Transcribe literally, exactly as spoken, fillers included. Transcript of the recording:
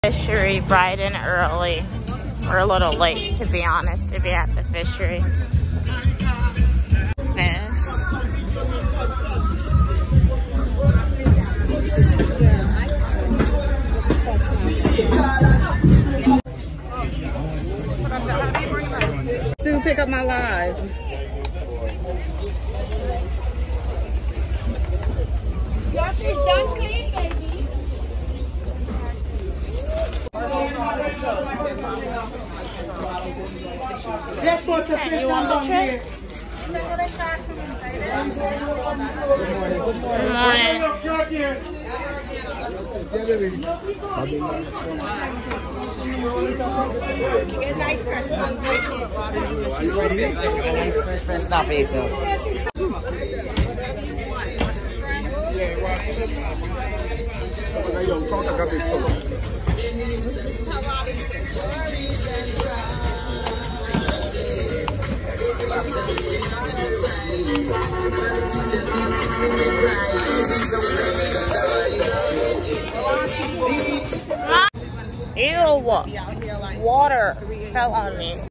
Fishery bright and early. We're a little late, to be honest, to be at the fishery. Fish. To pick up my live. Your fish done clean, baby. Let's put the fish on here. Good morning. Ew, water fell on me.